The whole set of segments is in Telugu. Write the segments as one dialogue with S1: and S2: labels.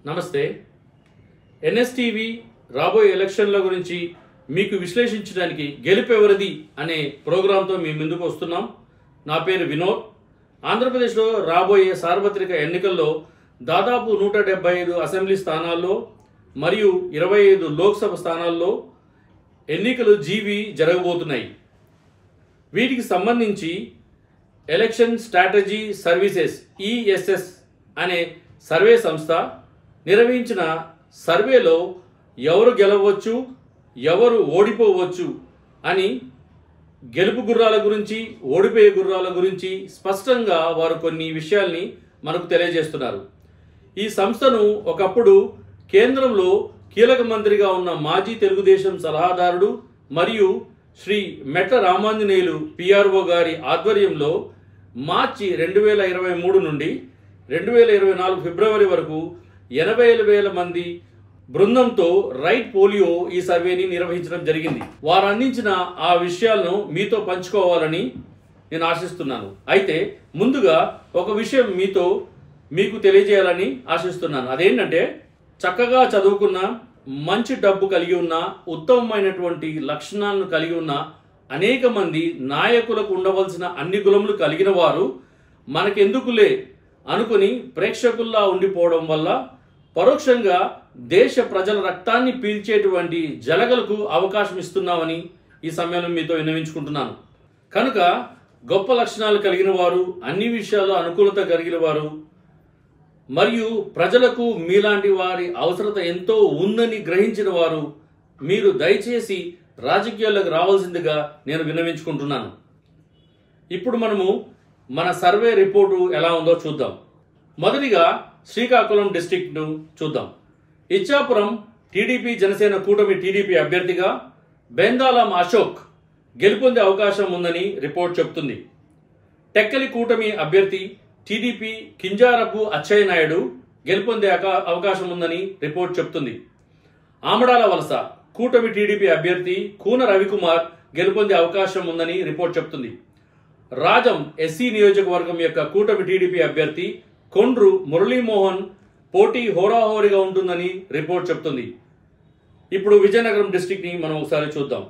S1: నమస్తే. ఎన్ఎస్టీవీ రాబోయే ఎలక్షన్ల గురించి మీకు విశ్లేషించడానికి గెలుపెవరిది అనే ప్రోగ్రాంతో మీ ముందుకు వస్తున్నాం. నా పేరు వినోద్. ఆంధ్రప్రదేశ్లో రాబోయే సార్వత్రిక ఎన్నికల్లో దాదాపు 175 అసెంబ్లీ స్థానాల్లో మరియు 25 లోక్సభ స్థానాల్లో ఎన్నికలు జరగబోతున్నాయి. వీటికి సంబంధించి ఎలక్షన్ స్ట్రాటజీ సర్వీసెస్ ఈఎస్ఎస్ అనే సర్వే సంస్థ నిర్వహించిన సర్వేలో ఎవరు గెలవచ్చు, ఎవరు ఓడిపోవచ్చు అని గెలుపు గుర్రాల గురించి, ఓడిపోయే గుర్రాల గురించి స్పష్టంగా వారు కొన్ని విషయాల్ని మనకు తెలియజేస్తున్నారు. ఈ సంస్థను ఒకప్పుడు కేంద్రంలో కీలక మంత్రిగా ఉన్న మాజీ తెలుగుదేశం సలహాదారుడు మరియు శ్రీ మెట్ల రామాంజనేయులు పిఆర్ఓ గారి ఆధ్వర్యంలో మార్చి 2023 నుండి 2024 ఫిబ్రవరి వరకు 80,000 మంది బృందంతో రైట్ పోలియో ఈ సర్వేని నిర్వహించడం జరిగింది. వారు అందించిన ఆ విషయాలను మీతో పంచుకోవాలని నేను ఆశిస్తున్నాను. అయితే ముందుగా ఒక విషయం మీకు తెలియజేయాలని ఆశిస్తున్నాను. అదేంటంటే, చక్కగా చదువుకున్న, మంచి డబ్బు కలిగి ఉన్న, ఉత్తమమైనటువంటి లక్షణాలను కలిగి ఉన్న అనేక మంది నాయకులకు ఉండవలసిన అన్ని గుణములు కలిగిన వారు మనకెందుకులే అనుకుని ప్రేక్షకుల్లా ఉండిపోవడం వల్ల పరోక్షంగా దేశ ప్రజల రక్తాన్ని పీల్చేటువంటి జలగలకు అవకాశం ఇస్తున్నామని ఈ సమయంలో మీతో విన్నవించుకుంటున్నాను. కనుక గొప్ప లక్షణాలు కలిగిన వారు, అన్ని విషయాల్లో అనుకూలత కలిగిన వారు మరియు ప్రజలకు మీలాంటి వారి అవసరత ఎంతో ఉందని గ్రహించిన వారు మీరు దయచేసి రాజకీయాల్లోకి రావాల్సిందిగా నేను విన్నవించుకుంటున్నాను. ఇప్పుడు మనము మన సర్వే రిపోర్టు ఎలా ఉందో చూద్దాం. మొదటిగా శ్రీకాకుళం డిస్ట్రిక్ట్ను చూద్దాం. ఇచ్చాపురం టీడీపీ జనసేన కూటమి టీడీపీ అభ్యర్థిగా బెందాలం అశోక్ గెలుపొందే అవకాశం ఉందని రిపోర్ట్ చెబుతుంది. టెక్కలి కూటమి అభ్యర్థి టీడీపీ కింజారపు అచ్చయ్య నాయుడు గెలుపొందే అవకాశం ఉందని రిపోర్ట్ చెబుతుంది. ఆమడాల వలస కూటమి టీడీపీ అభ్యర్థి కూన రవికుమార్ గెలుపొందే అవకాశం ఉందని రిపోర్ట్ చెబుతుంది. రాజం ఎస్సీ నియోజకవర్గం యొక్క కూటమి టీడీపీ అభ్యర్థి కొండ్రు మురళీమోహన్ పోటీ హోరాహోరీగా ఉంటుందని రిపోర్ట్ చెబుతుంది. ఇప్పుడు విజయనగరం డిస్ట్రిక్ట్ ని మనం ఒకసారి చూద్దాం.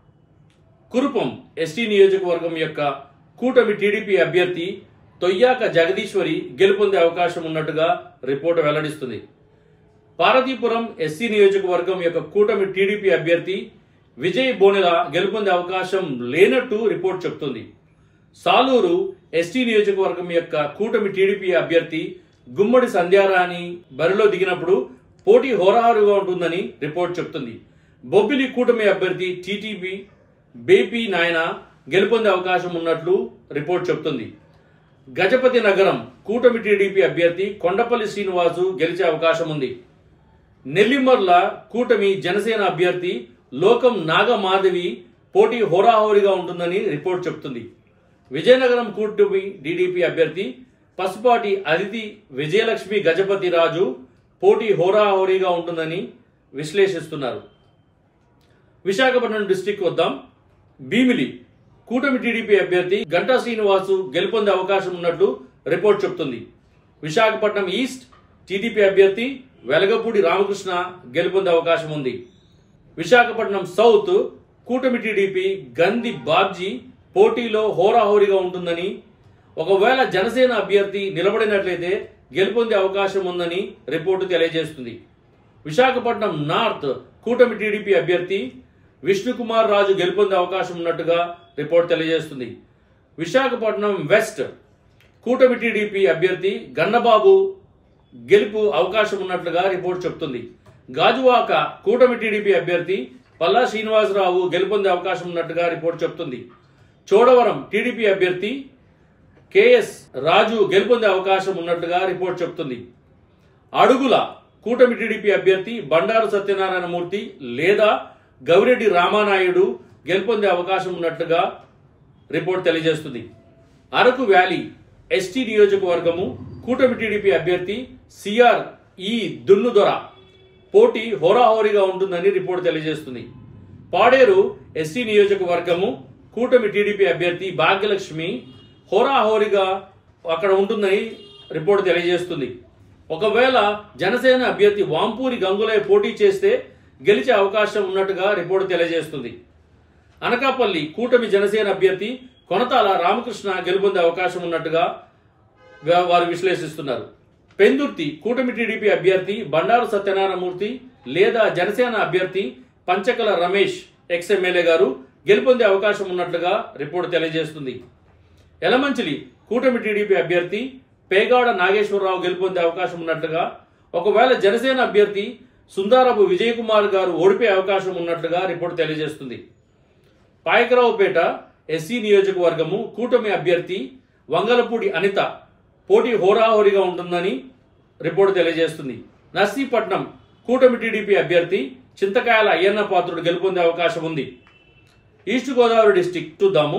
S1: కురుపం ఎస్టీ నియోజకవర్గం యొక్క కూటమి టీడీపీ అభ్యర్థి తొయ్యాక జగదీశ్వరి గెలుపొందే అవకాశం ఉన్నట్టుగా రిపోర్టు వెల్లడిస్తుంది. పార్వతీపురం ఎస్సీ నియోజకవర్గం యొక్క కూటమి టీడీపీ అభ్యర్థి విజయ్ బోనెల గెలుపొందే అవకాశం లేనట్టు రిపోర్ట్ చెబుతుంది. సాలూరు ఎస్టీ నియోజకవర్గం యొక్క కూటమి టీడీపీ అభ్యర్థి గుమ్మడి సంధ్యారాణి బరిలో దిగినప్పుడు పోటీ హోరాహోరుగా ఉంటుందని రిపోర్ట్ చెబుతుంది. బొబ్బిలి కూటమి అభ్యర్థి టీటీపీ బేపీ నాయన గెలుపొందే అవకాశం ఉన్నట్లు రిపోర్ట్ చెబుతుంది. గజపతి నగరం కూటమి టీడీపీ అభ్యర్థి కొండపల్లి శ్రీనివాసు గెలిచే అవకాశం ఉంది. నెల్లిమర్ల కూటమి జనసేన అభ్యర్థి లోకం నాగమాధవి పోటీ హోరాహోరీగా ఉంటుందని రిపోర్ట్ చెబుతుంది. విజయనగరం కూటమి టీడీపీ అభ్యర్థి పసుపాటి అదితి విజయలక్ష్మి గజపతి రాజు పోటీ హోరాహోరీగా ఉంటుందని విశ్లేషిస్తున్నారు. విశాఖపట్నం డిస్టిక్ వద్దాం. భీమిలి కూటమి టీడీపీ అభ్యర్థి గంటా శ్రీనివాసు గెలుపొందే అవకాశం ఉన్నట్లు రిపోర్ట్ చెబుతుంది. విశాఖపట్నం ఈస్ట్ టీడీపీ అభ్యర్థి వెలగపూడి రామకృష్ణ గెలుపొందే అవకాశం ఉంది. విశాఖపట్నం సౌత్ కూటమి టీడీపీ గంది బాబ్జీ పోటీలో హోరాహోరీగా ఉంటుందని, ఒకవేళ జనసేన అభ్యర్థి నిలబడినట్లయితే గెలుపొందే అవకాశం ఉందని రిపోర్టు తెలియజేస్తుంది. విశాఖపట్నం నార్త్ కూటమి టీడీపీ అభ్యర్థి విష్ణుకుమార్ రాజు గెలుపొందే అవకాశం ఉన్నట్టుగా రిపోర్ట్ తెలియజేస్తుంది. విశాఖపట్నం వెస్ట్ కూటమి టీడీపీ అభ్యర్థి గన్నబాబు గెలుపు అవకాశం ఉన్నట్లుగా రిపోర్ట్ చెబుతుంది. గాజువాక కూటమి టీడీపీ అభ్యర్థి పల్లా శ్రీనివాసరావు గెలుపొందే అవకాశం ఉన్నట్టుగా రిపోర్ట్ చెబుతుంది. చోడవరం టీడీపీ అభ్యర్థి కేఎస్ రాజు గెలుపొందే అవకాశం ఉన్నట్టుగా రిపోర్ట్ చెబుతుంది. అడుగుల కూటమి టీడీపీ అభ్యర్థి బండారు సత్యనారాయణ మూర్తి లేదా గవిరెడ్డి రామానాయుడు గెలుపొందే అవకాశం ఉన్నట్లుగా రిపోర్ట్ తెలియజేస్తుంది. అరకు వ్యాలీ ఎస్టీ నియోజకవర్గము కూటమి టీడీపీ అభ్యర్థి సిఆర్ ఈ దున్నుదొర పోటీ హోరాహోరీగా ఉంటుందని రిపోర్ట్ తెలియజేస్తుంది. పాడేరు ఎస్టీ నియోజకవర్గము కూటమి టీడీపీ అభ్యర్థి భాగ్యలక్ష్మి హోరాహోరీగా అక్కడ ఉంటుందని రిపోర్ట్ తెలియజేస్తుంది. ఒకవేళ జనసేన అభ్యర్థి వాంపూరి గంగులయ్య పోటీ చేస్తే గెలిచే అవకాశం ఉన్నట్టుగా రిపోర్టు తెలియజేస్తుంది. అనకాపల్లి కూటమి జనసేన అభ్యర్థి కొనతాల రామకృష్ణ గెలుపొందే అవకాశం ఉన్నట్టుగా వారు విశ్లేషిస్తున్నారు. పెందుర్తి కూటమి టీడీపీ అభ్యర్థి బండారు సత్యనారాయణమూర్తి లేదా జనసేన అభ్యర్థి పంచకల రమేష్ ఎక్స్-ఎమ్మెల్యే గారు గెలుపొందే అవకాశం ఉన్నట్లుగా రిపోర్టు తెలియజేస్తుంది. యలమంచిలి కూటమి టీడీపీ అభ్యర్థి పేగాడ నాగేశ్వరరావు గెలుపొందే అవకాశం ఉన్నట్లుగా, ఒకవేళ జనసేన అభ్యర్థి సుందారపు విజయ్ కుమార్ గారు ఓడిపోయే అవకాశం ఉన్నట్లుగా రిపోర్టు తెలియజేస్తుంది. పాయకరావుపేట ఎస్సీ నియోజకవర్గము కూటమి అభ్యర్థి వంగలపూడి అనిత పోటీ హోరాహోరీగా ఉంటుందని రిపోర్టు తెలియజేస్తుంది. నర్సీపట్నం కూటమి టీడీపీ అభ్యర్థి చింతకాయల అయ్యన్న పాత్రుడు గెలుపొందే అవకాశం ఉంది. ఈస్ట్ గోదావరి డిస్టిక్ చూద్దాము.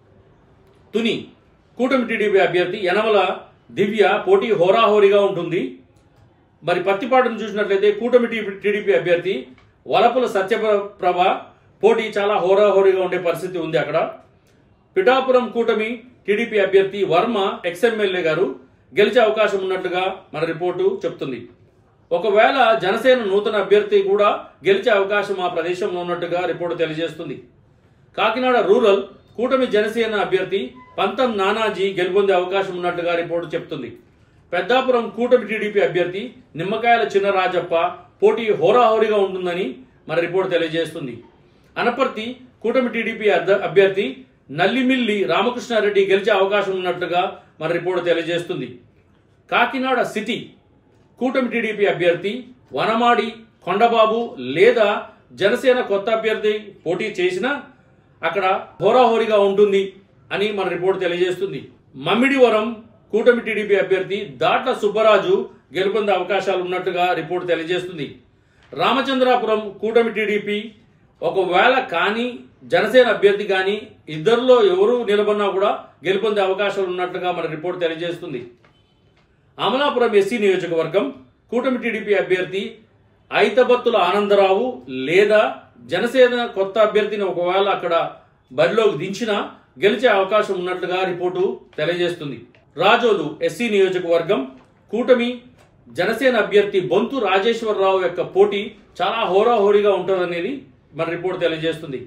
S1: తుని కూటమి టీడీపీ అభ్యర్థి యనమల దివ్య పోటీ హోరాహోరీగా ఉంటుంది. మరి పత్తిపాటును చూసినట్లయితే కూటమి టీడీపీ అభ్యర్థి వలపుల సత్యప్రభ పోటీ చాలా హోరాహోరీగా ఉండే పరిస్థితి ఉంది అక్కడ. పిఠాపురం కూటమి టీడీపీ అభ్యర్థి వర్మ ఎక్స్-ఎమ్మెల్యే గారు గెలిచే అవకాశం ఉన్నట్లుగా మన రిపోర్టు చెప్తుంది. ఒకవేళ జనసేన నూతన అభ్యర్థి కూడా గెలిచే అవకాశం ఆ ప్రదేశంలో ఉన్నట్టుగా రిపోర్టు తెలియజేస్తుంది. కాకినాడ రూరల్ కూటమి జనసేన అభ్యర్థి పంతం నానాజీ గెలుపొందే అవకాశం ఉన్నట్టుగా రిపోర్టు చెప్తుంది. పెద్దాపురం కూటమి టీడీపీ అభ్యర్థి నిమ్మకాయల చిన్నరాజప్ప పోటీ హోరాహోరీగా ఉంటుందని మన రిపోర్టు తెలియజేస్తుంది. అనపర్తి కూటమి టీడీపీ అభ్యర్థి నల్లిమిల్లి రామకృష్ణారెడ్డి గెలిచే అవకాశం ఉన్నట్లుగా మన రిపోర్టు తెలియజేస్తుంది. కాకినాడ సిటీ కూటమి టీడీపీ అభ్యర్థి వనమాడి కొండబాబు లేదా జనసేన కొత్త అభ్యర్థి పోటీ చేసినా అక్కడ హోరాహోరీగా ఉంటుంది అని మన రిపోర్టు తెలియజేస్తుంది. మమ్మిడివరం కూటమి టీడీపీ అభ్యర్థి దాట్ల సుబ్బరాజు గెలుపొందే అవకాశాలు ఉన్నట్టుగా రిపోర్టు తెలియజేస్తుంది. రామచంద్రాపురం కూటమి టీడీపీ ఒకవేళ కానీ జనసేన అభ్యర్థి కానీ ఇద్దరిలో ఎవరు నిలబడినా కూడా గెలుపొందే అవకాశాలు ఉన్నట్టుగా మన రిపోర్టు తెలియజేస్తుంది. అమలాపురం ఎస్సీ నియోజకవర్గం కూటమి టీడీపీ అభ్యర్థి ఐతబత్తుల ఆనందరావు లేదా జనసేన కొత్త అభ్యర్థిని ఒకవేళ అక్కడ బరిలోకి దించినా గెలిచే అవకాశం ఉన్నట్లుగా రిపోర్టు తెలియజేస్తుంది. రాజోలు ఎస్సీ నియోజకవర్గం కూటమి జనసేన అభ్యర్థి బొంతు రాజేశ్వరరావు యొక్క పోటీ చాలా హోరాహోరీగా ఉంటుందనేది మన రిపోర్టు తెలియజేస్తుంది.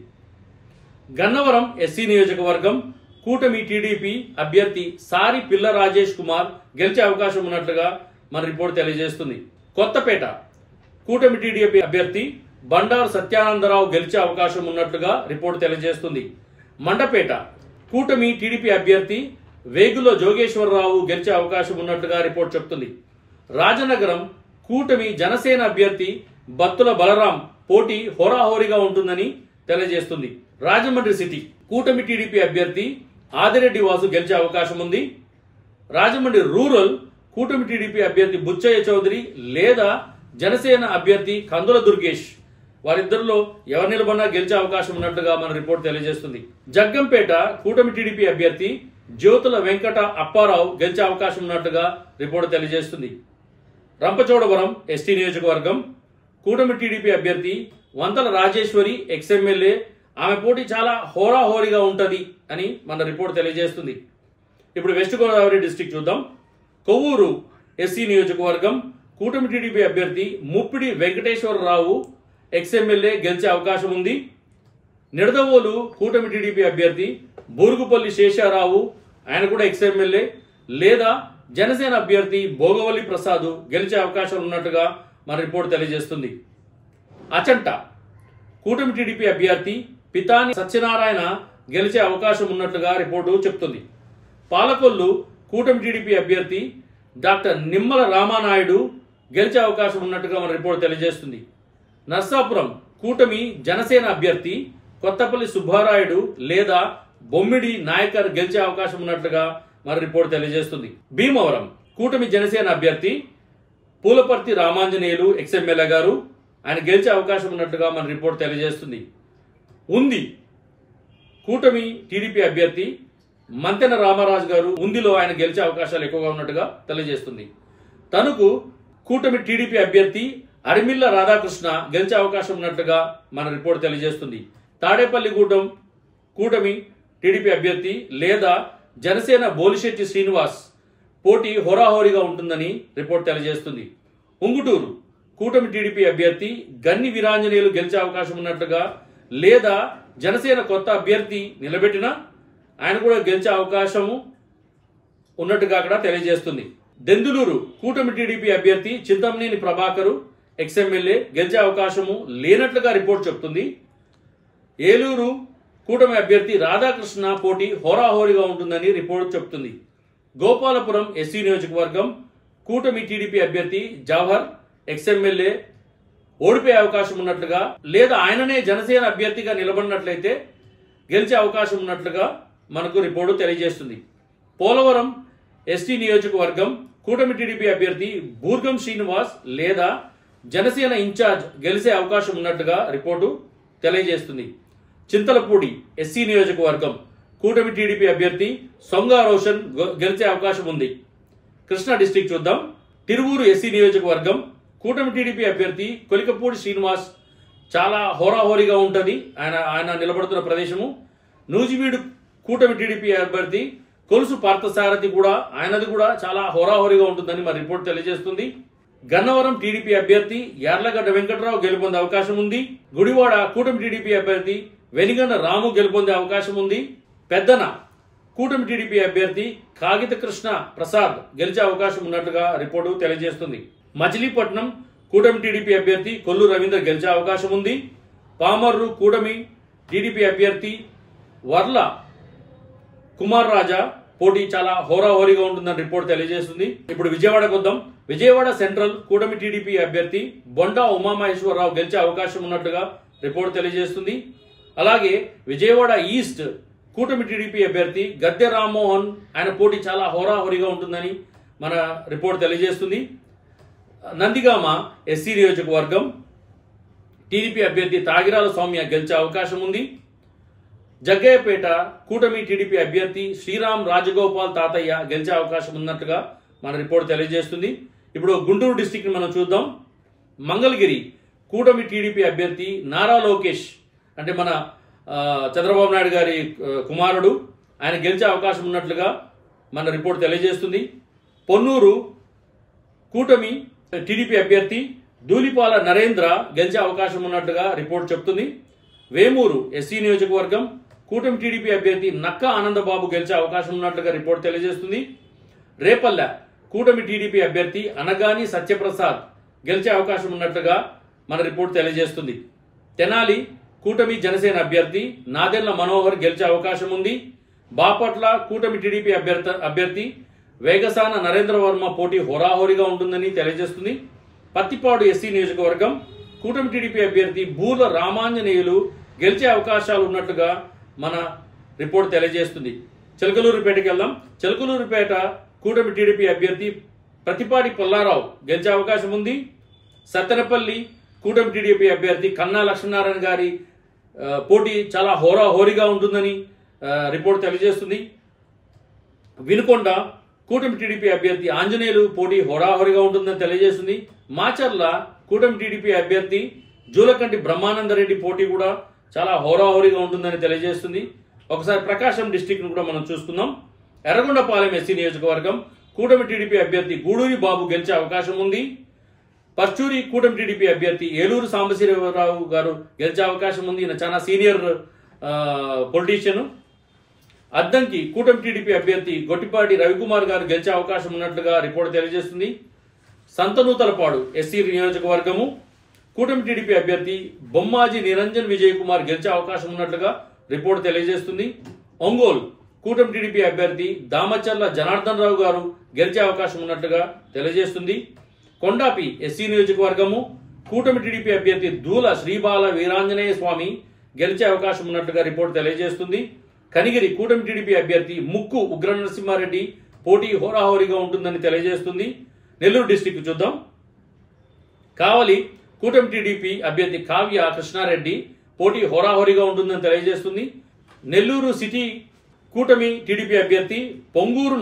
S1: గన్నవరం ఎస్సీ నియోజకవర్గం కూటమి టీడీపీ అభ్యర్థి సారి పిల్ల రాజేష్ కుమార్ గెలిచే అవకాశం ఉన్నట్లుగా మన రిపోర్టు తెలియజేస్తుంది. కొత్తపేట కూటమి టీడీపీ అభ్యర్థి బండారు సత్యానందరావు గెలిచే అవకాశం ఉన్నట్లుగా రిపోర్టు తెలియజేస్తుంది. మండపేట కూటమి టీడీపీ అభ్యర్థి వేగుల జోగేశ్వరరావు గెలిచే అవకాశం ఉన్నట్లుగా రిపోర్టు చెప్తుంది. రాజనగరం కూటమి జనసేన అభ్యర్థి బత్తుల బలరాం పోటీ హోరాహోరీగా ఉంటుందని తెలియజేస్తుంది. రాజమండ్రి సిటీ కూటమి టీడీపీ అభ్యర్థి ఆదిరెడ్డి వాసు గెలిచే అవకాశం ఉంది. రాజమండ్రి రూరల్ కూటమి టీడీపీ అభ్యర్థి బుచ్చయ్య చౌదరి లేదా జనసేన అభ్యర్థి కందుల దుర్గేష్ వారిద్దరిలో ఎవరు నిలబడినా గెలిచే అవకాశం ఉన్నట్టుగా మన రిపోర్ట్ తెలియజేస్తుంది. జగ్గంపేట కూటమి టీడీపీ అభ్యర్థి జ్యోతుల వెంకట అప్పారావు గెలిచే అవకాశం ఉన్నట్టుగా రిపోర్ట్ తెలియజేస్తుంది. రంపచోడవరం ఎస్టీ నియోజకవర్గం కూటమి టీడీపీ అభ్యర్థి వంతల రాజేశ్వరి ఎక్స్-ఎమ్మెల్యే ఆమె పోటీ చాలా హోరాహోరీగా ఉంటుంది అని మన రిపోర్ట్ తెలియజేస్తుంది. ఇప్పుడు వెస్ట్ గోదావరి డిస్టిక్ చూద్దాం. కొవ్వూరు ఎస్సీ నియోజకవర్గం కూటమి టీడీపీ అభ్యర్థి ముప్పిడి వెంకటేశ్వరరావు ఎక్స్-ఎమ్మెల్యే గెలిచే అవకాశం ఉంది. నిడదవోలు కూటమి టీడీపీ అభ్యర్థి బూరుగుపల్లి శేషారావు ఆయన కూడా ఎక్స్-ఎమ్మెల్యే లేదా జనసేన అభ్యర్థి భోగవల్లి ప్రసాద్ గెలిచే అవకాశాలు ఉన్నట్టుగా మన రిపోర్ట్ తెలియజేస్తుంది. అచంట కూటమి టీడీపీ అభ్యర్థి పితాని సత్యనారాయణ గెలిచే అవకాశం ఉన్నట్లుగా రిపోర్టు చెప్తుంది. పాలకొల్లు కూటమి టీడీపీ అభ్యర్థి డాక్టర్ నిమ్మల రామానాయుడు గెలిచే అవకాశం ఉన్నట్టుగా మన రిపోర్ట్ తెలియజేస్తుంది. నర్సాపురం కూటమి జనసేన అభ్యర్థి కొత్తపల్లి సుబ్బారాయుడు లేదా బొమ్మిడి నాయకర్ గెలిచే అవకాశం ఉన్నట్లుగా మన రిపోర్ట్ తెలియజేస్తుంది. భీమవరం కూటమి జనసేన అభ్యర్థి పూలపర్తి రామాంజనేయులు ఎక్స్-ఎమ్మెల్యే గారు ఆయన గెలిచే అవకాశం ఉన్నట్టుగా మన రిపోర్ట్ తెలియజేస్తుంది. ఉంది కూటమి టీడీపీ అభ్యర్థి మంతెన రామరాజు గారు ఉందిలో ఆయన గెలిచే అవకాశాలు ఎక్కువగా ఉన్నట్టుగా తెలియజేస్తుంది. తణుకు కూటమి టీడీపీ అభ్యర్థి అరిమిల్ల రాధాకృష్ణ గెలిచే అవకాశం ఉన్నట్టుగా మన రిపోర్ట్ తెలియజేస్తుంది. తాడేపల్లిగూడెం కూటమి టీడీపీ అభ్యర్థి లేదా జనసేన బోలిశెట్టి శ్రీనివాస్ పోటీ హోరాహోరీగా ఉంటుందని రిపోర్ట్ తెలియజేస్తుంది. ఉంగుటూరు కూటమి టీడీపీ అభ్యర్థి గన్ని వీరాంజనేయులు గెలిచే అవకాశం ఉన్నట్లుగా, లేదా జనసేన కొత్త అభ్యర్థి నిలబెట్టినా ఆయన కూడా గెలిచే అవకాశము ఉన్నట్టుగా అక్కడ తెలియజేస్తుంది. దెందులూరు కూటమి టీడీపీ అభ్యర్థి చింతమనేని ప్రభాకరు ఎక్స్ఎమ్మెల్యే గెలిచే అవకాశము లేనట్లుగా రిపోర్ట్ చెప్తుంది. ఏలూరు కూటమి అభ్యర్థి రాధాకృష్ణ పోటీ హోరాహోరీగా ఉంటుందని రిపోర్ట్ చెప్తుంది. గోపాలపురం ఎస్సీ నియోజకవర్గం కూటమి టీడీపీ అభ్యర్థి జవహర్ ఎక్స్ఎమ్మెల్యే ఓడిపోయే అవకాశం ఉన్నట్లుగా, లేదా ఆయననే జనసేన అభ్యర్థిగా నిలబడినట్లయితే గెలిచే అవకాశం ఉన్నట్లుగా మనకు రిపోర్టు తెలియజేస్తుంది. పోలవరం ఎస్టీ నియోజకవర్గం కూటమి టీడీపీ అభ్యర్థి బూర్గం శ్రీనివాస్ లేదా జనసేన ఇన్ఛార్జ్ గెలిచే అవకాశం ఉన్నట్టుగా రిపోర్టు తెలియజేస్తుంది. చింతలపూడి ఎస్సీ నియోజకవర్గం కూటమి టీడీపీ అభ్యర్థి సొంగా రోషన్ గెలిచే అవకాశం ఉంది. కృష్ణా డిస్టిక్ చూద్దాం. తిరువూరు ఎస్సీ నియోజకవర్గం కూటమి టీడీపీ అభ్యర్థి కొలికపూడి శ్రీనివాస్ చాలా హోరాహోరీగా ఉంటుంది ఆయన నిలబడుతున్న ప్రదేశము. నూజివీడు కూటమి టీడీపీ అభ్యర్థి కొలుసు పార్థసారథి కూడా ఆయనది కూడా చాలా హోరాహోరీగా ఉంటుందని మరి రిపోర్ట్ తెలియజేస్తుంది. గన్నవరం టీడీపీ అభ్యర్థి యార్లగడ్డ వెంకట్రావు గెలుపొందే అవకాశం ఉంది. గుడివాడ కూటమి టీడీపీ అభ్యర్థి వెనిగండ రాము గెలుపొందే అవకాశం ఉంది. పెద్దన కూటమి టీడీపీ అభ్యర్థి కాగిత కృష్ణ ప్రసాద్ గెలిచే అవకాశం ఉన్నట్లుగా రిపోర్టు తెలియజేస్తుంది. మచిలీపట్నం కూటమి టీడీపీ అభ్యర్థి కొల్లు రవీంద్ర గెలిచే అవకాశం ఉంది. పామర్రు కూటమి టీడీపీ అభ్యర్థి వర్ల కుమార్ రాజా పోటీ చాలా హోరాహోరీగా ఉంటుందని రిపోర్ట్ తెలియజేస్తుంది. ఇప్పుడు విజయవాడకు వద్దాం. విజయవాడ సెంట్రల్ కూటమి టీడీపీ అభ్యర్థి బొండా ఉమామహేశ్వరరావు గెలిచే అవకాశం ఉన్నట్లుగా రిపోర్ట్ తెలియజేస్తుంది. అలాగే విజయవాడ ఈస్ట్ కూటమి టీడీపీ అభ్యర్థి గద్దె రామ్మోహన్ ఆయన పోటీ చాలా హోరాహోరీగా ఉంటుందని మన రిపోర్ట్ తెలియజేస్తుంది. నందిగామ ఎస్సీ నియోజకవర్గం టీడీపీ అభ్యర్థి తాగిరాల సౌమ్య గెలిచే అవకాశం ఉంది. జగ్గయ్యపేట కూటమి టీడీపీ అభ్యర్థి శ్రీరామ్ రాజగోపాల్ తాతయ్య గెలిచే అవకాశం ఉన్నట్టుగా మన రిపోర్ట్ తెలియజేస్తుంది. ఇప్పుడు గుంటూరు డిస్టిక్ని మనం చూద్దాం. మంగళగిరి కూటమి టీడీపీ అభ్యర్థి నారా లోకేష్ అంటే మన చంద్రబాబు నాయుడు గారి కుమారుడు ఆయన గెలిచే అవకాశం ఉన్నట్లుగా మన రిపోర్ట్ తెలియజేస్తుంది. పొన్నూరు కూటమి టీడీపీ అభ్యర్థి ధూళిపాల నరేంద్ర గెలిచే అవకాశం ఉన్నట్లుగా రిపోర్ట్ చెప్తుంది. వేమూరు ఎస్సీ నియోజకవర్గం కూటమి టీడీపీ అభ్యర్థి నక్క ఆనందబాబు గెలిచే అవకాశం ఉన్నట్లుగా రిపోర్ట్ తెలియజేస్తుంది. రేపల్లె కూటమి టీడీపీ అభ్యర్థి అనగాని సత్యప్రసాద్ గెలిచే అవకాశం ఉన్నట్లుగా మన రిపోర్ట్ తెలియజేస్తుంది. తెనాలి కూటమి జనసేన అభ్యర్థి నాదెళ్ల మనోహర్ గెలిచే అవకాశం ఉంది. బాపట్ల కూటమి టీడీపీ అభ్యర్థి వేగసాన నరేంద్ర వర్మ పోటీ హోరాహోరీగా ఉంటుందని తెలియజేస్తుంది. పత్తిపాడు ఎస్సీ నియోజకవర్గం కూటమి టీడీపీ అభ్యర్థి బూర్ల రామాంజనేయులు గెలిచే అవకాశాలు ఉన్నట్టుగా మన రిపోర్ట్ తెలియజేస్తుంది. చిలకలూరుపేటకి వెళ్దాం. చిలకలూరుపేట కూటమి టీడీపీ అభ్యర్థి ప్రతిపాటి పుల్లారావు గెలిచే అవకాశం ఉంది. సత్తెనపల్లి కూటమి టీడీపీ అభ్యర్థి కన్నా లక్ష్మీనారాయణ గారి పోటీ చాలా హోరాహోరీగా ఉంటుందని రిపోర్ట్ తెలియజేస్తుంది. వినుకొండ కూటమి టీడీపీ అభ్యర్థి ఆంజనేయులు పోటీ హోరాహోరీగా ఉంటుందని తెలియజేస్తుంది. మాచర్ల కూటమి టీడీపీ అభ్యర్థి జూలకంటి బ్రహ్మానందరెడ్డి పోటీ కూడా చాలా హోరాహోరీగా ఉంటుందని తెలియజేస్తుంది. ఒకసారి ప్రకాశం డిస్టిక్ కూడా మనం చూసుకుందాం. ఎర్రగొండపాలెం ఎస్సీ నియోజకవర్గం కూటమి టీడీపీ అభ్యర్థి గూడూరి బాబు గెలిచే అవకాశం ఉంది. పర్చూరి కూటమి టీడీపీ అభ్యర్థి ఏలూరు సాంబశివరావు గారు గెలిచే అవకాశం ఉంది. ఈయన చాలా సీనియర్ పొలిటీషియన్. అద్దంకి కూటమి టీడీపీ అభ్యర్థి గొట్టిపాటి రవికుమార్ గారు గెలిచే అవకాశం ఉన్నట్లుగా రిపోర్ట్ తెలియజేస్తుంది. సంతనూతలపాడు ఎస్సీ నియోజకవర్గము కూటమి టీడీపీ అభ్యర్థి బొమ్మాజీ నిరంజన్ విజయ్ కుమార్ గెలిచే అవకాశం ఉన్నట్లుగా రిపోర్ట్ తెలియజేస్తుంది. ఒంగోలు కూటమి టీడీపీ అభ్యర్థి దామచర్ల జనార్దన్ రావు గారు గెలిచే అవకాశం ఉన్నట్లుగా తెలియజేస్తుంది. కొండాపి ఎస్సీ నియోజకవర్గము కూటమి టీడీపీ అభ్యర్థి దూల శ్రీబాల వీరాంజనేయ స్వామి గెలిచే అవకాశం ఉన్నట్లుగా రిపోర్ట్ తెలియజేస్తుంది. కనిగిరి కూటమి టీడీపీ అభ్యర్థి ముక్కు ఉగ్ర నరసింహారెడ్డి పోటీ హోరాహోరీగా ఉంటుందని తెలియజేస్తుంది. నెల్లూరు డిస్టిక్ చూద్దాం. కావలి కూటమి టీడీపీ అభ్యర్థి కావ్య కృష్ణారెడ్డి పోటీ హోరాహోరీగా ఉంటుందని తెలియజేస్తుంది. నెల్లూరు సిటీ కూటమి టీడీపీ అభ్యర్థి పొంగూరు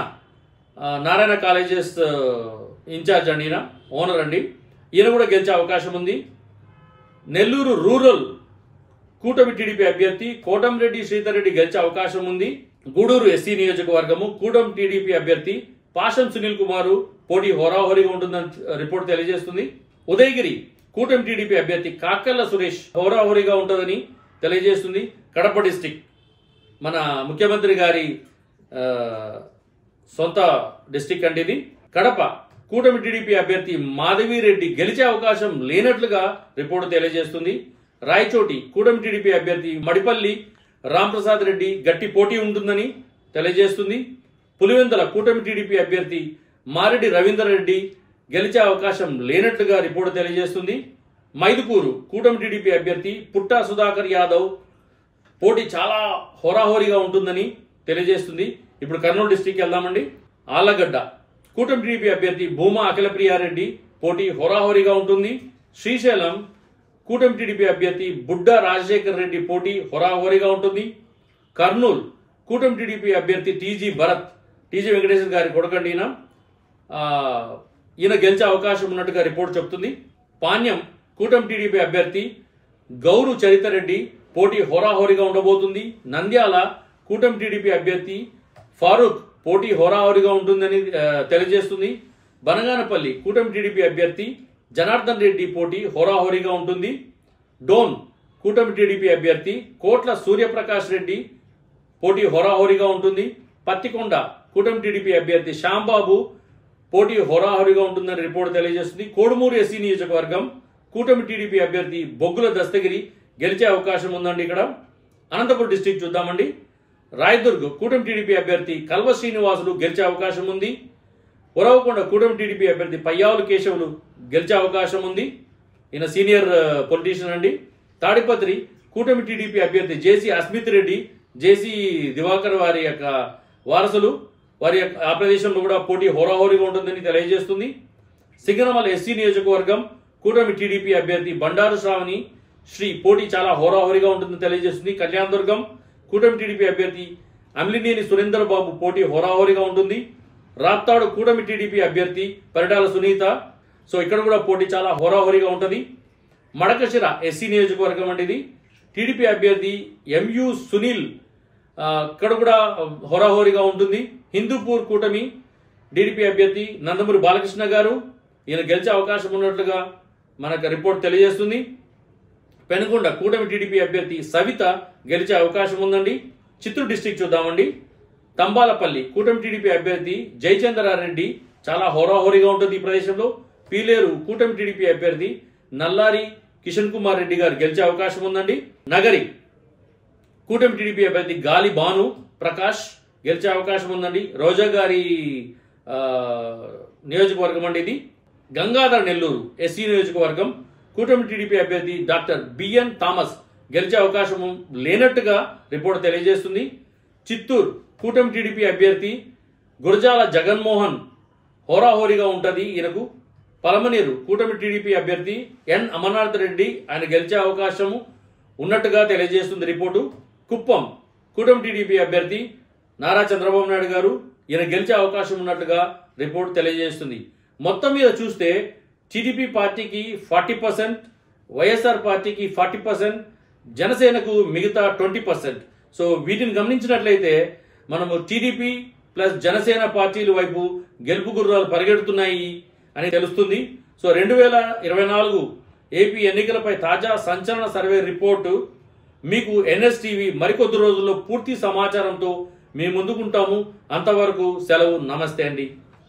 S1: నారాయణ కాలేజెస్ ఇన్ఛార్జ్ అండి, ఈయన ఓనర్ అండి, ఈయన కూడా గెలిచే అవకాశం ఉంది. నెల్లూరు రూరల్ కూటమి టీడీపీ అభ్యర్థి కోటంరెడ్డి శ్రీధర్ రెడ్డి గెలిచే అవకాశం ఉంది. గూడూరు ఎస్సీ నియోజకవర్గము కూటమి టీడీపీ అభ్యర్థి పాషం సునీల్ కుమార్ పోటీ హోరాహోరీగా ఉంటుందని రిపోర్ట్ తెలియజేస్తుంది. ఉదయగిరి కూటమి టీడీపీ అభ్యర్థి కాకర్ల సురేష్ హోరాహోరీగా ఉంటుందని తెలియజేస్తుంది. కడప డిస్టిక్ మన ముఖ్యమంత్రి గారి సొంత డిస్టిక్ అండి ఇది. కడప కూటమి టీడీపీ అభ్యర్థి మాధవిరెడ్డి గెలిచే అవకాశం లేనట్లుగా రిపోర్టు తెలియజేస్తుంది. రాయచోటి కూటమి టీడీపీ అభ్యర్థి మడిపల్లి రాంప్రసాద్ రెడ్డి గట్టి పోటీ ఉంటుందని తెలియజేస్తుంది. పులివెందుల కూటమి టీడీపీ అభ్యర్థి మారెడ్డి రవీందర్ రెడ్డి గెలిచే అవకాశం లేనట్లుగా రిపోర్టు తెలియజేస్తుంది. మైదుకూరు కూటమి టీడీపీ అభ్యర్థి పుట్టా సుధాకర్ యాదవ్ పోటీ చాలా హోరాహోరీగా ఉంటుందని తెలియజేస్తుంది. ఇప్పుడు కర్నూలు డిస్టిక్ వెళ్దామండి. ఆళ్లగడ్డ కూటమి టీడీపీ అభ్యర్థి భూమా అఖిలప్రియారెడ్డి పోటీ హోరాహోరీగా ఉంటుంది. శ్రీశైలం కూటమి టీడీపీ అభ్యర్థి బుడ్డా రాజశేఖర్ రెడ్డి పోటీ హోరాహోరీగా ఉంటుంది. కర్నూలు కూటమి టీడీపీ అభ్యర్థి టీజీ వెంకటేశ్వర గారి కొడకండి ఈయన గెలిచే అవకాశం ఉన్నట్టుగా రిపోర్ట్ చెబుతుంది. పాణ్యం కూటమి టీడీపీ అభ్యర్థి గౌరు చరితారెడ్డి పోటీ హోరాహోరీగా ఉండబోతుంది. నంద్యాల కూటమి టీడీపీ అభ్యర్థి ఫారూక్ పోటీ హోరాహోరీగా ఉంటుందని తెలియజేస్తుంది. బనగానపల్లి కూటమి టీడీపీ అభ్యర్థి జనార్దన్ రెడ్డి పోటీ హోరాహోరీగా ఉంటుంది. డోన్ కూటమి టీడీపీ అభ్యర్థి కోట్ల సూర్యప్రకాష్ రెడ్డి పోటీ హోరాహోరీగా ఉంటుంది. పత్తికొండ కూటమి టీడీపీ అభ్యర్థి శ్యాంబాబు పోటీ హోరాహోరీగా ఉంటుందని రిపోర్ట్ తెలియజేస్తుంది. కోడుమూరు ఎస్సీ నియోజకవర్గం కూటమి టీడీపీ అభ్యర్థి బొగ్గుల దస్తగిరి గెలిచే అవకాశం ఉందండి. ఇక్కడ అనంతపురం డిస్టిక్ చూద్దామండి. రాయదుర్గ్ కూటమి టీడీపీ అభ్యర్థి కల్వ శ్రీనివాసులు గెలిచే అవకాశం ఉంది. ఉరవకొండ కూటమి టీడీపీ అభ్యర్థి పయ్యావులు కేశవులు గెలిచే అవకాశం ఉంది. ఈయన సీనియర్ పొలిటీషియన్ అండి. తాడిపత్రి కూటమి టీడీపీ అభ్యర్థి జేసీ అస్మిత్ రెడ్డి, జేసీ దివాకర్ వారి యొక్క వారసులు వారి ఆ ప్రదేశంలో కూడా పోటీ హోరాహోరీగా ఉంటుందని తెలియజేస్తుంది. సింగనమల ఎస్సీ నియోజకవర్గం కూటమి టీడీపీ అభ్యర్థి బండారు శ్రావణి శ్రీ పోటీ చాలా హోరాహోరీగా ఉంటుందని తెలియజేస్తుంది. కళ్యాణదుర్గం కూటమి టీడీపీ అభ్యర్థి అమిలినేని సురేందర్ బాబు పోటీ హోరాహోరీగా ఉంటుంది. రాప్తాడు కూటమి టీడీపీ అభ్యర్థి పరిటాల సునీత, సో ఇక్కడ కూడా పోటీ చాలా హోరాహోరీగా ఉంటుంది. మడకశిర ఎస్సీ నియోజకవర్గం అంటే ఇది. టీడీపీ అభ్యర్థి ఎంయు సునీల్ ఇక్కడ కూడా హోరాహోరీగా ఉంటుంది. హిందూపూర్ కూటమి టీడీపీ అభ్యర్థి నందమూరి బాలకృష్ణ గారు ఈయన గెలిచే అవకాశం ఉన్నట్లుగా మనకు రిపోర్ట్ తెలియజేస్తుంది. పెనుగొండ కూటమి టీడీపీ అభ్యర్థి సవిత గెలిచే అవకాశం ఉందండి. చిత్తూరు డిస్టిక్ చూద్దామండి. తంబాలపల్లి కూటమి టీడీపీ అభ్యర్థి జయచంద్రారెడ్డి చాలా హోరాహోరీగా ఉంటుంది ఈ ప్రదేశంలో. పీలేరు కూటమి టీడీపీ అభ్యర్థి నల్లారి కిషన్ కుమార్ రెడ్డి గారు గెలిచే అవకాశం ఉందండి. నగరి కూటమి టీడీపీ అభ్యర్థి గాలి భాను ప్రకాష్ గెలిచే అవకాశం ఉందండి. రోజా గారి నియోజకవర్గం అండి ఇది. గంగాధర్ నెల్లూరు ఎస్సీ నియోజకవర్గం కూటమి టీడీపీ అభ్యర్థి డాక్టర్ బిఎన్ థామస్ గెలిచే అవకాశం లేనట్టుగా రిపోర్ట్ తెలియజేస్తుంది. చిత్తూరు కూటమి టీడీపీ అభ్యర్థి గురజాల జగన్మోహన్ హోరాహోరీగా ఉంటుంది ఈయనకు. పలమనేరు కూటమి టీడీపీ అభ్యర్థి ఎన్ అమర్నాథ్ రెడ్డి ఆయన గెలిచే అవకాశము ఉన్నట్టుగా తెలియజేస్తుంది రిపోర్టు. కుప్పం కూటమి టీడీపీ అభ్యర్థి నారా చంద్రబాబు నాయుడు గారు ఈయన గెలిచే అవకాశం ఉన్నట్టుగా రిపోర్ట్ తెలియజేస్తుంది. మొత్తం మీద చూస్తే టీడీపీ పార్టీకి 40%, వైఎస్ఆర్ పార్టీకి 40%, జనసేనకు మిగతా 20%. సో వీటిని గమనించినట్లయితే మనము టీడీపీ ప్లస్ జనసేన పార్టీల వైపు గెలుపు గుర్రాలు పరిగెడుతున్నాయి అని తెలుస్తుంది. సో 2024 ఏపీ ఎన్నికలపై తాజా సంచలన సర్వే రిపోర్టు మీకు ఎన్ఎస్టీవీ మరికొద్ది రోజుల్లో పూర్తి సమాచారంతో మీ ముందుకుంటాము. అంతవరకు సెలవు. నమస్తే అండి.